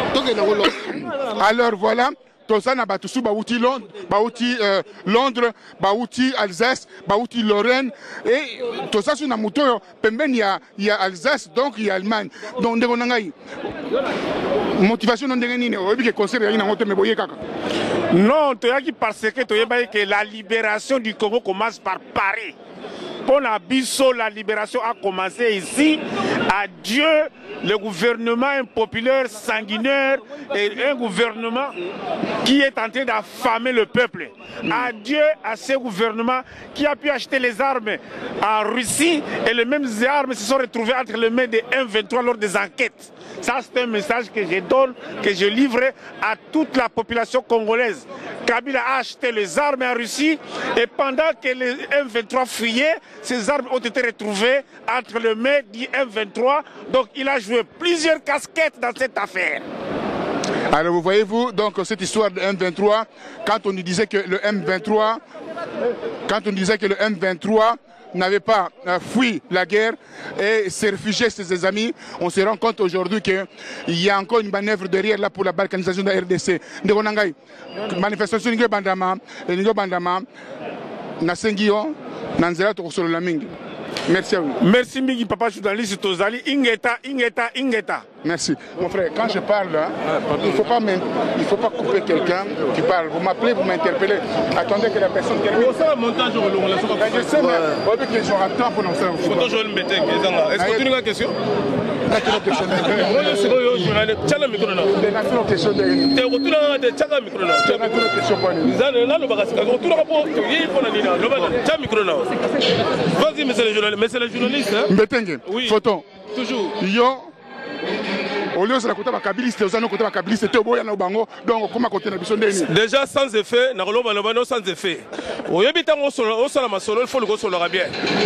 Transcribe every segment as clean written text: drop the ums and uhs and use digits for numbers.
Alors voilà, tout ça n'a pas tout sous Baouti Londres, Baouti Alsace, Baouti Lorraine et tout ça sur la moto. Il y a Alsace, donc il y a Allemagne. Donc motivation non dégaine. Non, parce que la libération du Congo commence par Paris. Pour la Bissau, la libération a commencé ici. Adieu le gouvernement impopulaire, sanguinaire et un gouvernement qui est en train d'affamer le peuple. Adieu à ce gouvernement qui a pu acheter les armes en Russie et les mêmes armes se sont retrouvées entre les mains des M23 lors des enquêtes. Ça, c'est un message que je donne, que je livre à toute la population congolaise. Kabila a acheté les armes en Russie et pendant que les M23 fuyaient, ces armes ont été retrouvées entre les mains du M23. Donc il a joué plusieurs casquettes dans cette affaire. Alors vous voyez-vous, donc cette histoire de M23, quand on nous disait que le M23 n'avait pas fui la guerre et s'est réfugié chez ses amis, on se rend compte aujourd'hui qu'il y a encore une manœuvre derrière là pour la balkanisation de la RDC. Manifestation Ningo Bandama, Nasengio, Nanzela Tokosolo Mingi. Merci à vous. Merci Migi, papa journaliste Tozali, Ingeta. Merci. Mon frère, quand je parle, il ne faut pas couper quelqu'un qui parle. Vous m'appelez, vous m'interpellez. Attendez que la personne termine. Je sais, mais que les gens attendent pour nous faire. Est-ce que tu as une question? Vas-y, monsieur le journaliste. Oui. Photo. Toujours. Yo. Déjà sans effet, sans effet. Il faut le bien.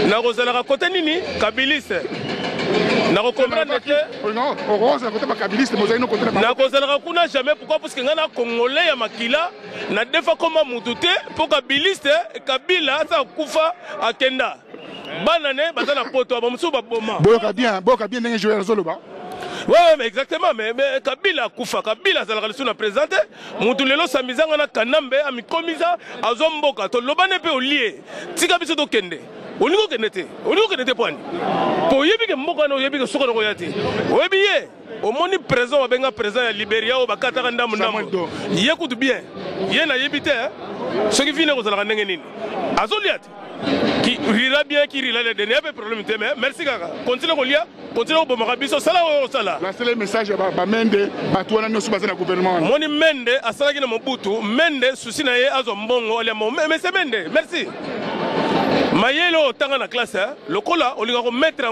Jamais pourquoi parce que ngana congolais ya makila na defa koma mutute pour kabiliste kabila sa kufa akenda banane bazana poto bamusu baboma boka bien ndenge jouer zoloba. Ouais, mais exactement, mais Kabila Koufa, Kabila ça la présenté, Moutulelo Samizanga na Kanambe, ami komisa, Azomboka, to lobane pe olié, tika biso do kende. Olingo kenete point. Pour yebi ke mboka no yebi ke soko no yati. Oyebi ye, au moni présent wa benga présent ya Libéria o bakata ndamu ndamu. Yécoute bien. Ye na yebi te, ce qui vient ko zala ndenge nini. Azoliati. Qui rira bien, qui rira les derniers, pas de problème. Merci Kaka. Continue au lia, continue au Bomarabiso, sala ou sala. La seule message est Mende, Batouana nous sommes dans le gouvernement. Moni Mende, à Salaki na Mobutu, Mende, souci na ye, Azombongo, mais c'est Mende, merci. Mayelo, tanga na classe, le cola, on va mettre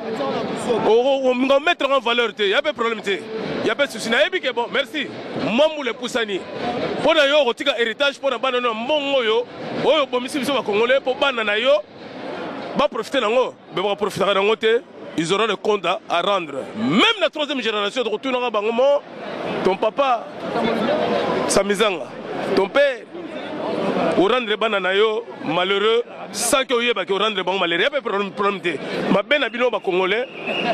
en valeur, il n'y a pas de problème. Il n'y a pas de souci. Bon, merci. Mamou le Poussani. Pour d'ailleurs, on tire héritage pour la banane, mon yo, oh, bon, monsieur, Congolais, pour banane yo, va profiter d'ango, mais va profiter d'ango, ils auront le compte à rendre. Même la troisième génération de retour dans Bangomo, ton papa, Samizanga, ton père, au rendre banane yo, malheureux, sans que vous ayez rendre bango malheureux, il n'y a pas de problème. Ma ben a bino ba Congolais,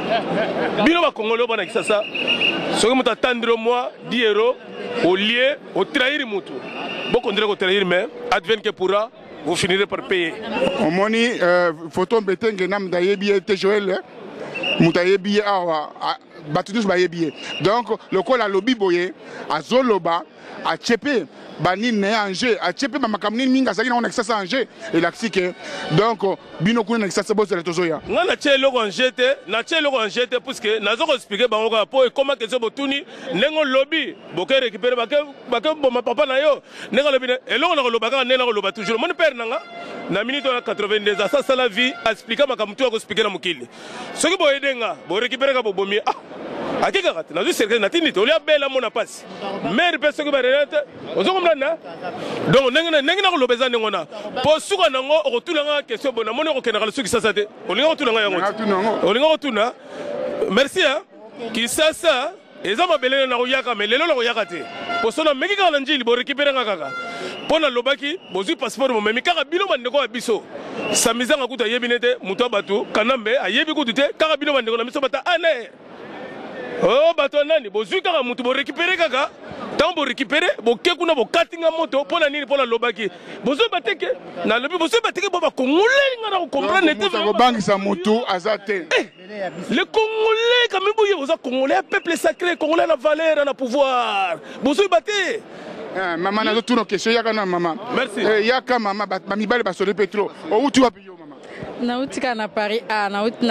bon, ça. Ce que vous attendez, moi, 10 euros, au lieu, au trahir moutou. Beaucoup de trahir, mais advienne que pourra, vous finirez par payer. Au moni, photo betenge nam dayebi te Joël, moutayebi awa, batunus bayebi. Donc, le col à lobby boye, à Zoloba, à Tchépé. Bani ne Angers a tchepé ma makamni minga ça on excès Angers et l'axique donc bino kuna excès boss de tozoya ngana tchelo ko Angers na tchelo ko Angers parce que nazo ko expliquer bango pour comment que ça botuni nengo lobby boké récupérer bake bon ma papa na yo nengo lobby et là on a lobaka nengo loba toujours mon père nanga na minute 82 ça la vie a expliquer makamtu ko expliquer na mukili ce qui boye denga bo récupérer ka bobomi ah akika kati nazo cercle na tinite oli abela mona passe mère personne qui va renate donc nengi na ko lobeza ndengona po suka nango okotulanga question bona moni ko kenaka suki sasa te olinga kotulanga yango olinga kotuna merci hein qui sasa eza mabelele na koyaka mais lelo la koyaka te po sona meki kala njili bo récupérer ngaka pona lobaki bozui passeport mo memi kaka bino bandeko ya biso samizanga kuta yebinete muto batu kanambe ayebi kutu te kaka bino bandeko na biso bata ane Oh, batonani, bozui kaka mutu bo récupérer kaka. Tant bo récupérer, bo kekuna bo katinga moto pona nini pona lobaki. Bozui bateke. Na lobi bozui bateke bo ba Congolais ngana ko comprendre te. Ko bangisa mutu azate. Les Congolais quand même boye oza Congolais, peuple sacré, Congolais na valeur na pouvoir. Bozui baté. Maman na tout no question yaka na maman. Merci. Yaka maman ba mibale ba solo petro. O utu wapi yo maman? Na utika na Paris na uti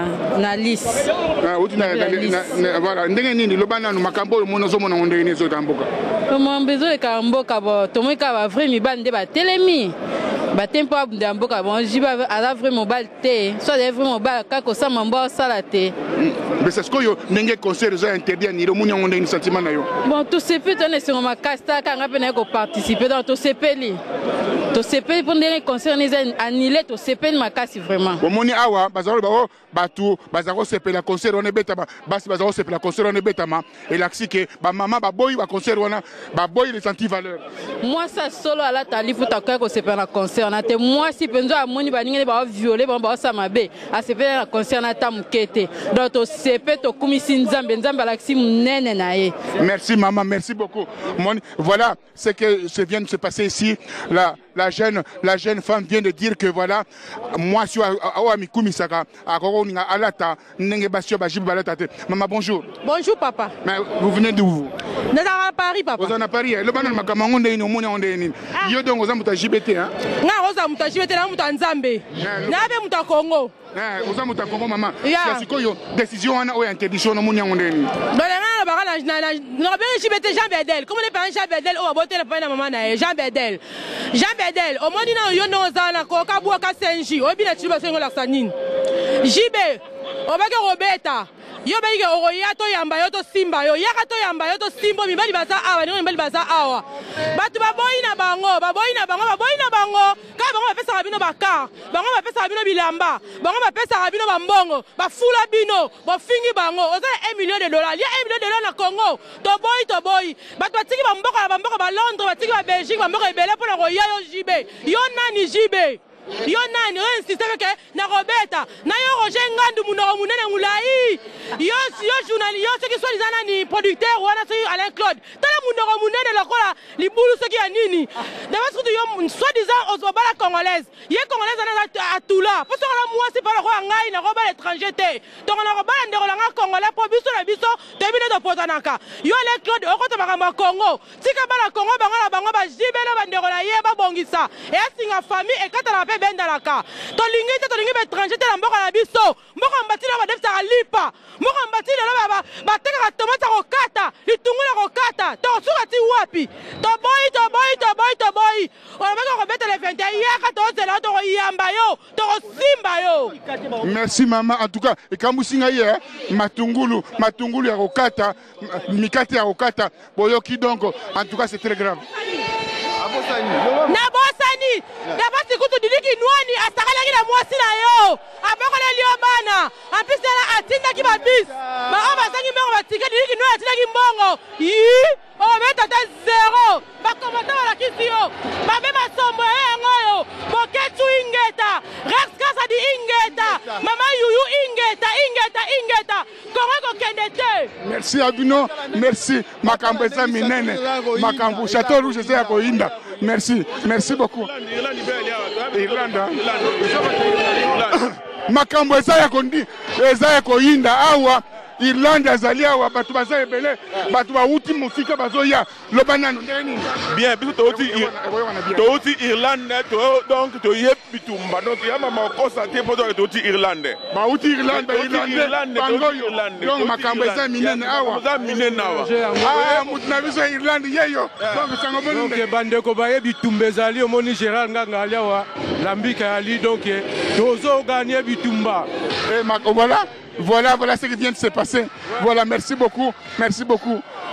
na liste. Uti na voilà ndenge nini lobana no makambo mo nozo mona ndenge ni zo tamboka. Mo mbezo e kamboka bo to mo ka ba vrai mi bande ba telemi. Ba tempo abunda mboka bon jiba ala vrai mobile te. Soit des vrai mobile ka ko sa mambo sala te. Mais c'est ce que yo ndenge concert zo interdit ni lo munya ndenge ni sentiment na yo. Bon tout c'est peut on est sur ma casta ka nga pena ko participer dans tout sepeli. To sepeli pour ndenge concert ni annulé to sepeli makasi vraiment. Bon moni awa bazalo ba batu bazalo sepela concert on ebeta basi bazalo sepela concert on ebeta ma et l'axi que ba maman ba boy ba concert wana ba boy les anti valeurs. Moi ça solo ala talifu ta ko sepela concert na te moi si penzo amoni ba ninge ba violer ba sa mabe a sepela concert na ta mukete. Donc to sepe to kumisi nzambe nzambe alaxi munene na ye. Merci maman, merci beaucoup. Voilà ce que vient de se passer ici. La jeune femme vient de dire que voilà, moi je suis à Mikumisaka, à Koroninga, Alata, Nengebasio, Bajib Balatate. Maman, bonjour. Bonjour papa. Mais vous venez d'où vous? Nous sommes à Paris papa. Vous êtes à Paris. Le banan makamango ndeni omoni ondeni. Yo donc vous êtes à JBT hein? Nga oza muta JBT na muta Nzambe. Na be muta Congo. Vous êtes à Congo maman. C'est quoi yo décision ana o interdiction omoni ondeni. Dans la JBT Jean Bedel. Comment les parents Jean Bedel o abote le pena maman na Jean Bedel. Jean Bedel o moni na yo no za na ko ka bua ka senji. O bi na chiba sengo la sanine. JB o ba ke Roberta. Yo ba ike oroya to yamba yo to simba yo yaka to yamba yo to simbo mibali baza awa ni mibali baza awa batu baboyi na bango ka bango bapesa bino bakar bango bapesa bino bilamba bango bapesa bino bambongo bafula bino bofingi bango oza $1 million lia $1 million na Congo to boyi batu batiki bamboka ba Londres batiki ba Belgique bamboka ebele pona roya yo jibe yo nani jibe yo nani o insiste que na Roberta na yo Roger Ngandu munoro munene mulai yo journaliste yo ce qui soit disant ni producteur wana so Alain Claude tala munoro munene lokola libulu ce qui a nini d'abord surtout yo soit disant aux bala congolaise ye congolaise na atula parce que moi c'est pas le roi ngai na roba l'étranger te donc na roba ndero la congolais pour biso na biso te bino de potanaka yo Alain Claude okota bakamba Congo tika bala Congo bango ba jibela bandero la ye ba bongisa et asinga famille et kata la bendalaka to lingi be étranger te la mboka na biso mboka mbatila ba defta lipa mboka mbatila ba teka tomate ko kata litungula ko kata to suka ti wapi to boy on va ko beta le 21 yaka to zela to yamba yo to simba yo. Merci maman en tout cas et kamusinga hier matungulu ya ko kata mikati ya ko kata boyoki donc en tout cas c'est très grave. Na bosani na basi kutu diliki nwani asakala kila mwasi na yo abakole liyo bana apisa la atinda ki babis ba abasangi mbongo batika diliki nwani atinda ki mbongo o beta ta zero ba komata wala kisio ba be masombo ngoyo boketu ingeta Rex Kasa di ingeta mama yuyu ingeta Kongo kendete. Merci Abino, merci Makambeza Minene, Makambu Château Rouge c'est à Koinda. Merci beaucoup. Irlande. Makambeza ya kondi, eza ya Koinda awa. Irlande azali awa batu baza ebele batu ba uti musika bazoya lobanano ndeni bien biso toti Irlande donc to yep bitumba donc ya mama ko santé poto toti Irlande ba uti Irlande bangoyo donc makambo eza minene awa mutuna biso Irlande yeyo donc sango bonu donc bande ko ba bitumba ezali omoni Gérard Nganga ali awa lambika ali donc tozo gagner bitumba et voilà ce qui vient de se passer. Voilà, merci beaucoup.